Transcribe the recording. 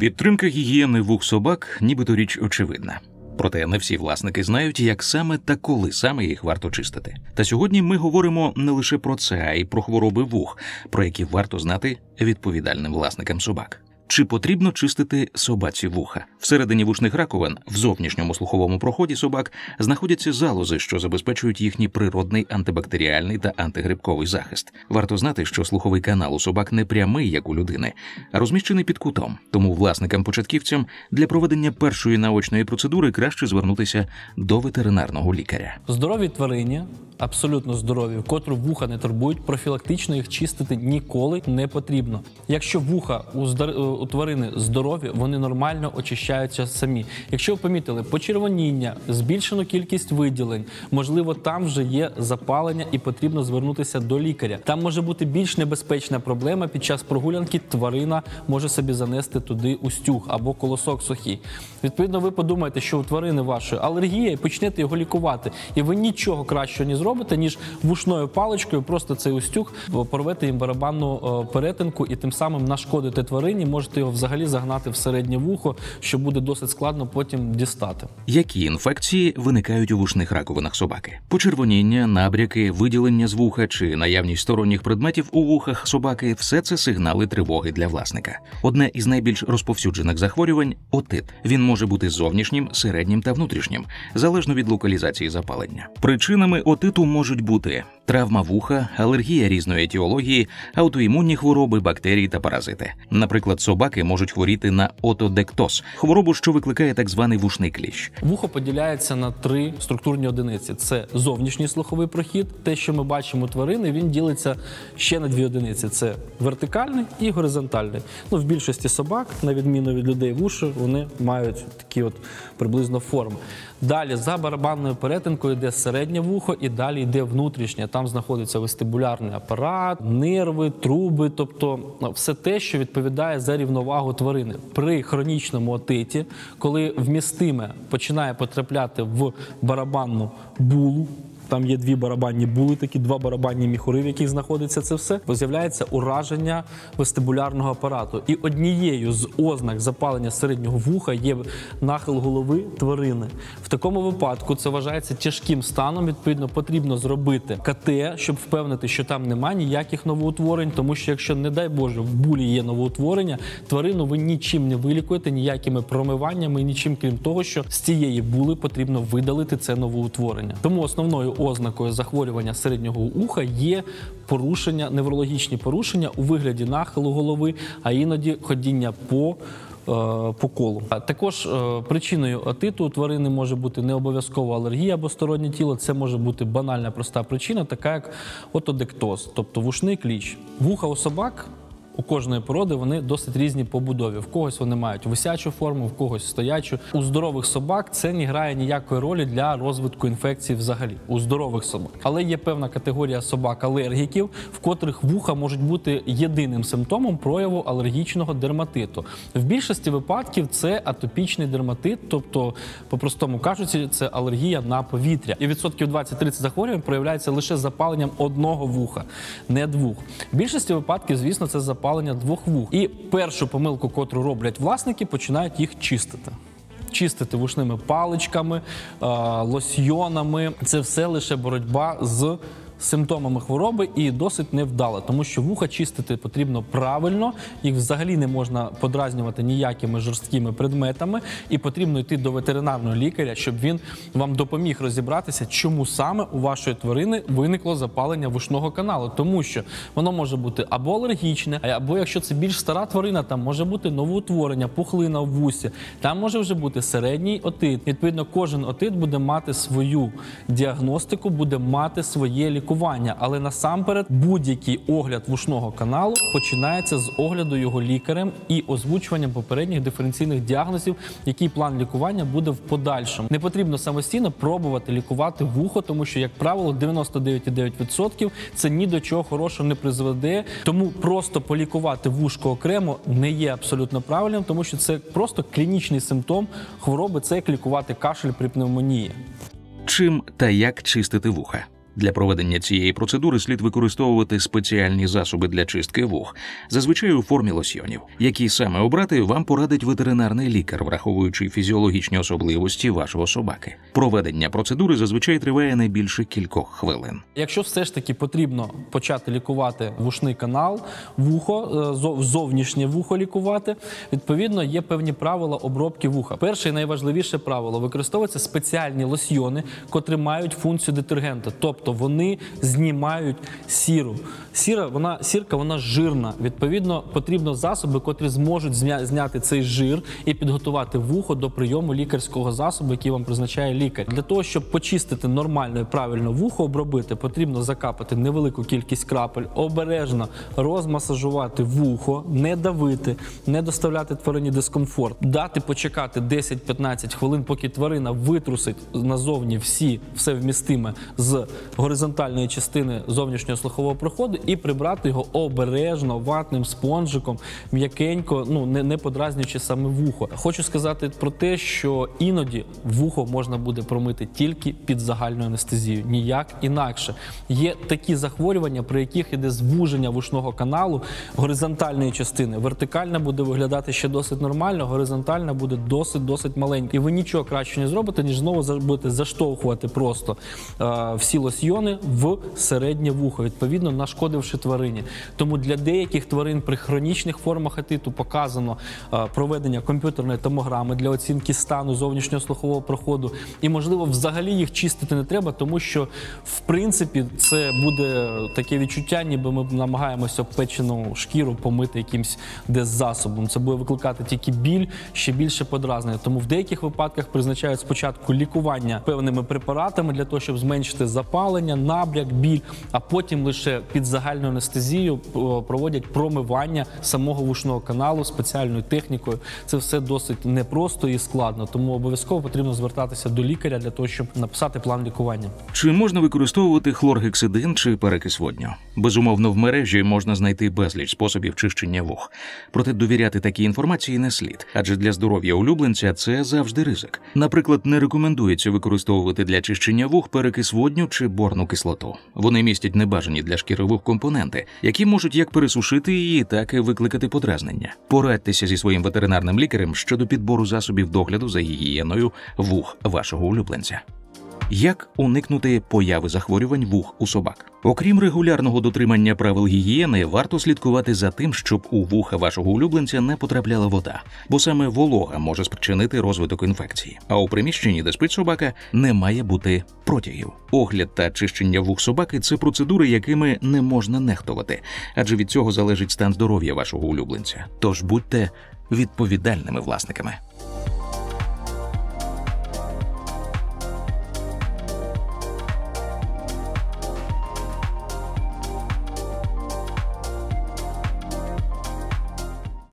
Підтримка гігієни вух собак нібито річ очевидна. Проте не всі власники знають, як саме та коли саме їх варто чистити. Та сьогодні ми говоримо не лише про це, а й про хвороби вух, про які варто знати відповідальним власникам собак. Чи потрібно чистити собаці вуха? Всередині вушних раковин, в зовнішньому слуховому проході собак, знаходяться залози, що забезпечують їхній природний антибактеріальний та антигрибковий захист. Варто знати, що слуховий канал у собак не прямий, як у людини, а розміщений під кутом. Тому власникам-початківцям для проведення першої наочної процедури краще звернутися до ветеринарного лікаря. Здоровій тварині, абсолютно здорові, котру вуха не турбують, профілактично їх чистити ніколи не потрібно. Якщо вуха у тварини здорові, вони нормально очищаються самі. Якщо ви помітили почервоніння, збільшену кількість виділень, можливо, там вже є запалення і потрібно звернутися до лікаря. Там може бути більш небезпечна проблема. Під час прогулянки тварина може собі занести туди устюг або колосок сухий. Відповідно, ви подумаєте, що у тварини вашої алергія і почнете його лікувати. І ви нічого кращого не зробите, ніж вушною паличкою просто цей устюг порвете їм барабанну перетинку і тим самим нашкодите тварині, можете його взагалі загнати в середнє вухо, що буде досить складно потім дістати. Які інфекції виникають у вушних раковинах собаки? Почервоніння, набряки, виділення з вуха чи наявність сторонніх предметів у вухах собаки – все це сигнали тривоги для власника. Одне із найбільш розповсюджених захворювань – отит. Він може бути зовнішнім, середнім та внутрішнім, залежно від локалізації запалення. Причинами отиту можуть бути травма вуха, алергія різної етіології, аутоімунні хвороби, бактерії та паразити. Наприклад, собаки можуть хворіти на отодектоз – хворобу, що викликає так званий вушний кліщ. Вухо поділяється на 3 структурні одиниці. Це зовнішній слуховий прохід. Те, що ми бачимо у тварини, він ділиться ще на 2 одиниці. Це вертикальний і горизонтальний. В більшості собак, на відміну від людей, вуші, вони мають такі от приблизно форми. Далі за барабанною перетинкою йде середнє вухо і далі йде внутрішнє. Там знаходиться вестибулярний апарат, нерви, труби, тобто все те, що відповідає за рівновагу тварини. При хронічному отиті, коли вмістиме починає потрапляти в барабанну булу, там є 2 барабанні були, такі 2 барабанні міхури, в яких знаходиться це все, з'являється ураження вестибулярного апарату. І однією з ознак запалення середнього вуха є нахил голови тварини. В такому випадку це вважається тяжким станом, відповідно, потрібно зробити КТ, щоб впевнити, що там немає ніяких новоутворень, тому що якщо, не дай Боже, в булі є новоутворення, тварину ви нічим не вилікуєте, ніякими промиваннями, нічим, крім того, що з цієї були потрібно видалити це новоутворення. Тому основною ознакою захворювання середнього уха є порушення, неврологічні порушення у вигляді нахилу голови, а іноді ходіння по колу. Також причиною отиту у тварини може бути не обов'язково алергія або стороннє тіло, це може бути банальна проста причина, така як отодектоз, тобто вушний кліщ. Вуха у собак у кожної породи вони досить різні по будові. В когось вони мають висячу форму, в когось стоячу. У здорових собак це не грає ніякої ролі для розвитку інфекцій взагалі. У здорових собак. Але є певна категорія собак-алергіків, в котрих вуха можуть бути єдиним симптомом прояву алергічного дерматиту. В більшості випадків це атопічний дерматит, тобто, по-простому кажучи, це алергія на повітря. І відсотків 20-30 захворювань проявляється лише запаленням одного вуха, не 2. В більшості випадків, звісно, це запалення 2 вух. І першу помилку, котру роблять власники, починають їх чистити. Чистити вушними паличками, лосьйонами. Це все лише боротьба з симптомами хвороби і досить невдала, тому що вуха чистити потрібно правильно, їх взагалі не можна подразнювати ніякими жорсткими предметами і потрібно йти до ветеринарного лікаря, щоб він вам допоміг розібратися, чому саме у вашої тварини виникло запалення вушного каналу, тому що воно може бути або алергічне, або якщо це більш стара тварина, там може бути новоутворення, пухлина в вусі, там може вже бути середній отит. Відповідно, кожен отит буде мати свою діагностику, буде мати своє лікування. Але насамперед будь-який огляд вушного каналу починається з огляду його лікарем і озвучуванням попередніх диференційних діагнозів, який план лікування буде в подальшому. Не потрібно самостійно пробувати лікувати вухо, тому що, як правило, 99,9% це ні до чого хорошого не призведе. Тому просто полікувати вушко окремо не є абсолютно правильним, тому що це просто клінічний симптом хвороби, це як лікувати кашель при пневмонії. Чим та як чистити вуха? Для проведення цієї процедури слід використовувати спеціальні засоби для чистки вух, зазвичай у формі лосьйонів. Які саме обрати, вам порадить ветеринарний лікар, враховуючи фізіологічні особливості вашого собаки. Проведення процедури зазвичай триває не більше кількох хвилин. Якщо все ж таки потрібно почати лікувати вушний канал, вухо, зовнішнє вухо лікувати, відповідно є певні правила обробки вуха. Перше і найважливіше правило – використовуються спеціальні лосьйони, котрі мають функцію детергента, тобто вони знімають сіру. Сірка, вона жирна, відповідно потрібно засоби, котрі зможуть зняти цей жир і підготувати вухо до прийому лікарського засобу, який вам призначає лікар. Для того, щоб почистити нормально і правильно вухо, обробити, потрібно закапати невелику кількість крапель, обережно розмасажувати вухо, не давити, не доставляти тварині дискомфорт, дати почекати 10-15 хвилин, поки тварина витрусить назовні все вмістиме з горизонтальної частини зовнішнього слухового проходу і прибрати його обережно ватним спонжиком, м'якенько, не подразнюючи саме вухо. Хочу сказати про те, що іноді вухо можна буде промити тільки під загальною анестезією, ніяк інакше. Є такі захворювання, при яких іде звуження вушного каналу горизонтальної частини. Вертикальна буде виглядати ще досить нормально, горизонтальна буде досить маленька. І ви нічого краще не зробите, ніж знову будете заштовхувати просто всі лосьйони в середнє вухо, відповідно нашкодивши тварині. Тому для деяких тварин при хронічних формах отиту показано проведення комп'ютерної томограми для оцінки стану зовнішнього слухового проходу. І, можливо, взагалі їх чистити не треба, тому що, в принципі, це буде таке відчуття, ніби ми намагаємося обпечену шкіру помити якимсь засобом. Це буде викликати тільки біль, ще більше подразнення. Тому в деяких випадках призначають спочатку лікування певними препаратами для того, щоб зменшити запалення, набряк, біль, а потім лише під загальною анестезією проводять промивання самого вушного каналу спеціальною технікою. Це все досить непросто і складно, тому обов'язково потрібно звертатися до лікаря для того, щоб написати план лікування. Чи можна використовувати хлоргексидин чи перекис водню? Безумовно, в мережі можна знайти безліч способів чищення вух. Проте довіряти такій інформації не слід, адже для здоров'я улюбленця це завжди ризик. Наприклад, не рекомендується використовувати для чищення вух перекис водню чи борну кислоту. Вони містять небажані для шкіри вух компоненти, які можуть як пересушити її, так і викликати подразнення. Порадьтеся зі своїм ветеринарним лікарем щодо підбору засобів догляду за гігієною вух вашого улюбленця. Як уникнути появи захворювань вух у собак? Окрім регулярного дотримання правил гігієни, варто слідкувати за тим, щоб у вуха вашого улюбленця не потрапляла вода, бо саме волога може спричинити розвиток інфекції. А у приміщенні, де спить собака, не має бути протягів. Огляд та чищення вух собаки – це процедури, якими не можна нехтувати, адже від цього залежить стан здоров'я вашого улюбленця. Тож будьте відповідальними власниками.